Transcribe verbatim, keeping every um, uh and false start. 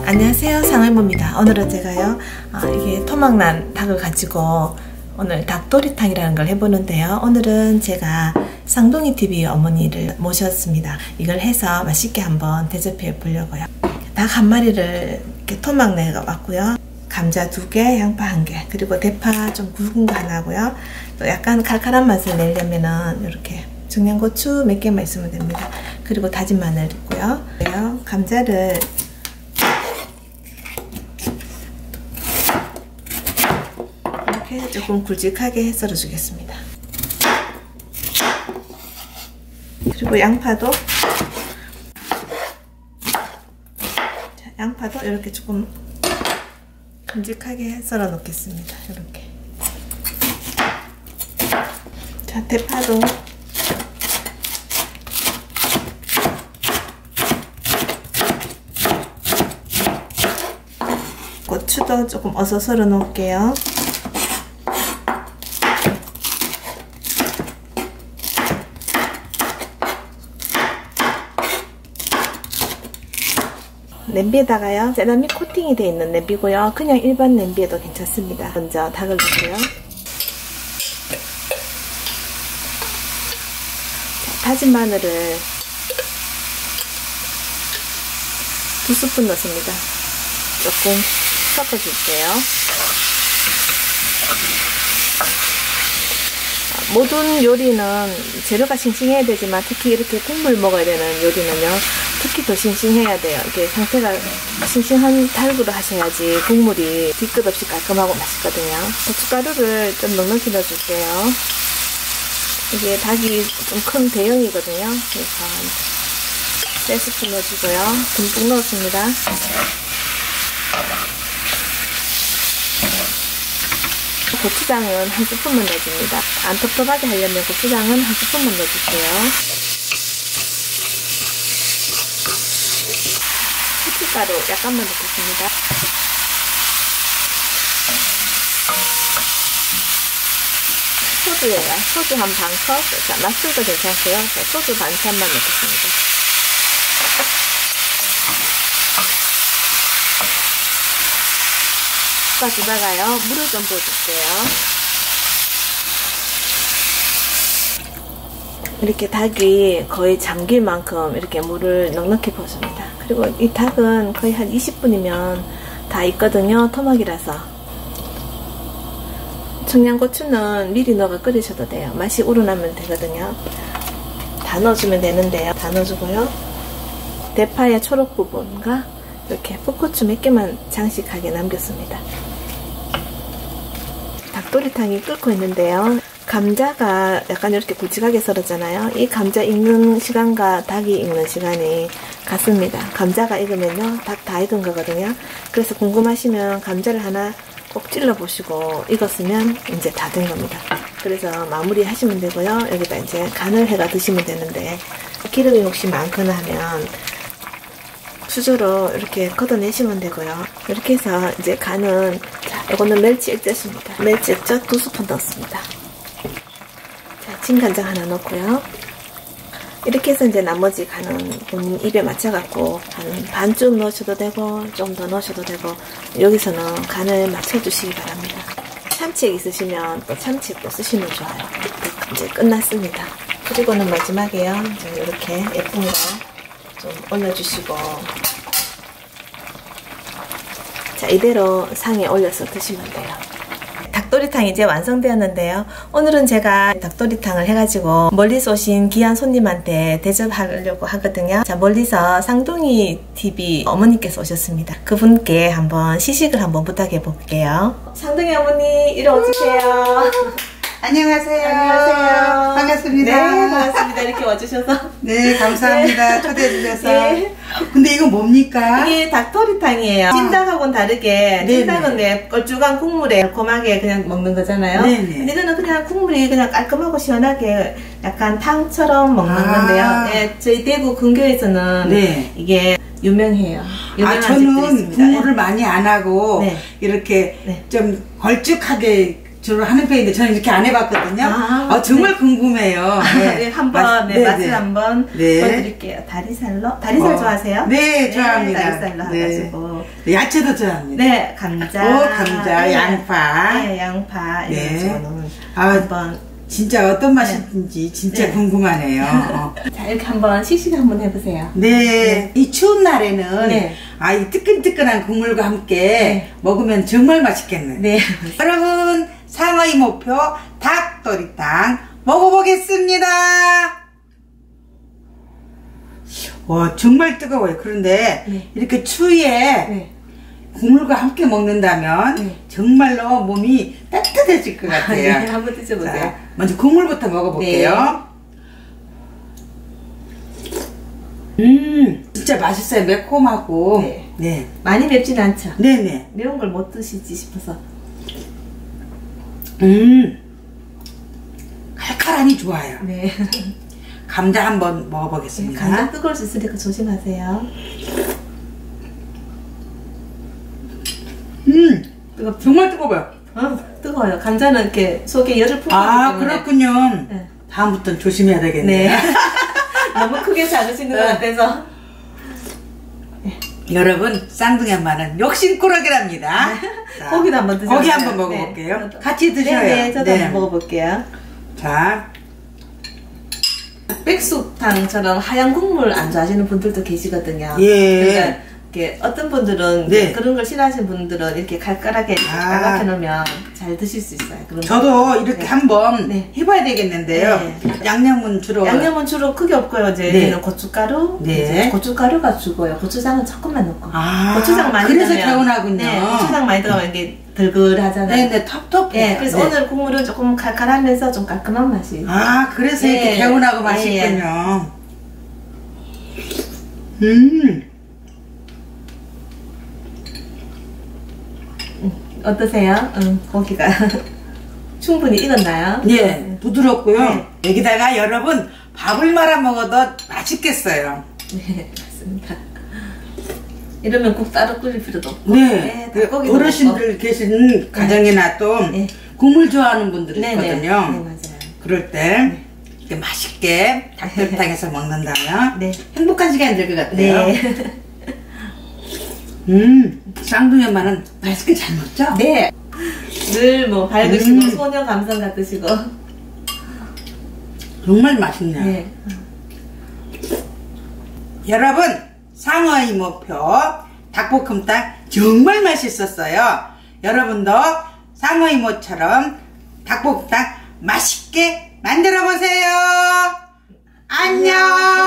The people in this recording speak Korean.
안녕하세요, 상할모입니다. 오늘은 제가요 아, 이게 토막난 닭을 가지고 오늘 닭도리탕이라는 걸 해보는데요. 오늘은 제가 쌍둥이티비 어머니를 모셨습니다. 이걸 해서 맛있게 한번 대접해 보려고요. 닭 한 마리를 이렇게 토막내가 왔고요. 감자 두 개, 양파 한 개, 그리고 대파 좀 굵은 거 하나 하고요. 또 약간 칼칼한 맛을 내려면은 이렇게 청양고추 몇 개만 있으면 됩니다. 그리고 다진 마늘 있고요. 감자를 이렇게 조금 굵직하게 썰어 주겠습니다. 그리고 양파도 자, 양파도 이렇게 조금 큼직하게 썰어 놓겠습니다. 이렇게. 자, 대파도 고추도 조금 어서 썰어 놓을게요. 냄비에다가요, 세라믹 코팅이 되어 있는 냄비고요. 그냥 일반 냄비에도 괜찮습니다. 먼저 닭을 넣고요. 다진 마늘을 두 스푼 넣습니다. 조금 섞어줄게요. 모든 요리는 재료가 싱싱해야 되지만 특히 이렇게 국물 먹어야 되는 요리는요, 특히 더 싱싱해야 돼요. 이렇게 상태가 싱싱한 닭으로 하셔야지 국물이 뒤끝 없이 깔끔하고 맛있거든요. 고춧가루를 좀 넉넉히 넣어줄게요. 이게 닭이 좀 큰 대형이거든요. 그래서 세 스푼 넣어주고요. 듬뿍 넣었습니다. 고추장은 한 스푼만 넣어줍니다. 안 텁텁하게 하려면 고추장은 한 스푼만 넣어줄게요. 후춧가루 약간만 넣겠습니다. 소주예요. 소주 한 반 컵. 자, 맛술도 괜찮고요. 자, 소주 반 캔만 넣겠습니다. 볶아주다가요, 물을 좀 부어줄게요. 이렇게 닭이 거의 잠길 만큼 이렇게 물을 넉넉히 부어줍니다. 그리고 이 닭은 거의 한 이십 분이면 다 익거든요. 토막이라서. 청양고추는 미리 넣어서 끓이셔도 돼요. 맛이 우러나면 되거든요. 다 넣어주면 되는데요. 다 넣어주고요. 대파의 초록 부분과 이렇게 풋고추 몇 개만 장식하게 남겼습니다. 닭도리탕이 끓고 있는데요. 감자가 약간 이렇게 굵직하게 썰었잖아요. 이 감자 익는 시간과 닭이 익는 시간이 같습니다. 감자가 익으면요, 닭 다 익은 거거든요. 그래서 궁금하시면 감자를 하나 꼭 찔러 보시고 익었으면 이제 다 된 겁니다. 그래서 마무리 하시면 되고요. 여기다 이제 간을 해가 드시면 되는데, 기름이 혹시 많거나 하면 수저로 이렇게 걷어내시면 되고요. 이렇게 해서 이제 간은, 자, 이거는 멸치 액젓입니다. 멸치 액젓 두 스푼 넣습니다. 자, 진간장 하나 넣고요. 이렇게 해서 이제 나머지 간은 본인 입에 맞춰갖고 한 반쯤 넣으셔도 되고 좀 더 넣으셔도 되고, 여기서는 간을 맞춰주시기 바랍니다. 참치액 있으시면 또 참치액도 쓰시면 좋아요. 이제 끝났습니다. 그리고는 마지막에요, 이제 이렇게 예쁜 거 좀 올려주시고, 자, 이대로 상에 올려서 드시면 돼요. 닭도리탕이 이제 완성되었는데요. 오늘은 제가 닭도리탕을 해가지고 멀리서 오신 귀한 손님한테 대접하려고 하거든요. 자, 멀리서 쌍둥이티비 어머니께서 오셨습니다. 그분께 한번 시식을 한번 부탁해 볼게요. 쌍둥이 어머니, 이리 와주세요. 안녕하세요. 안녕하세요. 반갑습니다. 네, 반갑습니다. 이렇게 와주셔서. 네, 감사합니다. 네. 초대해 주셔서. 네. 근데 이건 뭡니까? 이게 닭도리탕이에요. 찜닭하고는 다르게, 네네. 찜닭은 왜 걸쭉한 국물에 달콤하게 그냥 먹는 거잖아요. 네네. 근데 이거는 그냥 국물이 그냥 깔끔하고 시원하게 약간 탕처럼 먹는 아. 건데요. 네, 저희 대구 근교에서는 네. 이게 유명해요. 유명한 아, 집도 저는 있습니다. 국물을 네. 많이 안 하고 네. 이렇게 네. 좀 걸쭉하게 주로 하는 편인데 저는 이렇게 안 해봤거든요. 아, 어, 정말 네. 궁금해요. 네. 네, 한번 맛, 네, 네, 맛을 네. 한번 네. 보여드릴게요. 다리살로? 다리살 어. 좋아하세요? 네, 좋아합니다. 다리살로 네. 해가지고. 야채도 좋아합니다. 네, 감자. 오, 감자, 네. 양파. 네, 양파. 네. 이런 아, 한번. 진짜 어떤 맛인지 진짜 네. 궁금하네요. 어. 자, 이렇게 한번 씩씩 한번 해보세요. 네, 네. 이 추운 날에는 네. 아, 이 뜨끈뜨끈한 국물과 함께 네. 먹으면 정말 맛있겠네요. 네. 여러분, 상어이 목표 닭도리탕 먹어보겠습니다. 와, 정말 뜨거워요. 그런데 네. 이렇게 추위에 네. 국물과 함께 먹는다면 네. 정말로 몸이 따뜻해질 것 같아요. 네, 한번 드셔보세요. 자, 먼저 국물부터 먹어볼게요. 네. 음, 진짜 맛있어요. 매콤하고. 네. 네. 많이 맵진 않죠? 네네. 매운 걸 못 드시지 싶어서. 음, 칼칼하니 좋아요. 네. 감자 한번 먹어보겠습니다. 감자 뜨거울 수 있으니까 조심하세요. 음, 뜨겁죠? 정말 뜨거워요. 어, 뜨거워요. 감자는 이렇게 속에 열을 품기 아, 때문에. 그렇군요. 네. 다음부터는 조심해야 되겠네요. 네. 너무 크게 잡으시는 것 같아서. 여러분, 쌍둥이 엄마는 욕심꾸러기랍니다. 자, 고기도 한번 드셔보세요. 고기 한번 먹어볼게요. 네. 같이 드셔요. 네, 네, 저도 네. 한번 먹어볼게요. 자, 백숙탕처럼 하얀 국물 안 좋아하시는 분들도 계시거든요. 예. 그러니까 이렇게 어떤 분들은 네. 그런 걸 싫어하시는 분들은 이렇게 칼칼하게 아. 빨갛게 넣으면 잘 드실 수 있어요. 그런 저도 이렇게 네. 한번 네. 해봐야 되겠는데요. 네. 양념은 주로. 양념은 주로 크게 없고요. 이제 네. 얘는 고춧가루, 네. 이제 고춧가루가 주고요. 고추장은 조금만 넣고. 아, 고추장 많이 그래서 넣으면 개운하군요. 네, 고추장 많이 들어가면 이게 덜글하잖아요. 네네, 텁텁해요. 네, 그래서 네. 오늘 국물은 조금 칼칼하면서 좀 깔끔한 맛이. 아, 그래서 네. 이렇게 개운하고 네. 맛있군요. 음. 어떠세요? 음, 고기가 충분히 익었나요? 예, 부드럽고요. 네. 여기다가 여러분 밥을 말아 먹어도 맛있겠어요. 네, 맞습니다. 이러면 국 따로 끓일 필요도 없고. 네, 그 닭고기도 어르신들 먹고. 계신 가정이나 또 네. 국물 좋아하는 분들이 네, 네. 있거든요. 네, 맞아요. 그럴 때 이렇게 맛있게 닭도리탕에서 먹는다면 네. 행복한 시간이 될 것 같아요. 네. 음, 쌍둥이 엄마는 맛있게 잘 먹죠? 네. 늘 뭐 밝으시고 음. 소녀 감성 같으시고. 정말 맛있네요. 네. 여러분, 상어의 목표 닭볶음탕 정말 맛있었어요. 여러분도 상어의 모처럼 닭볶음탕 맛있게 만들어 보세요. 안녕.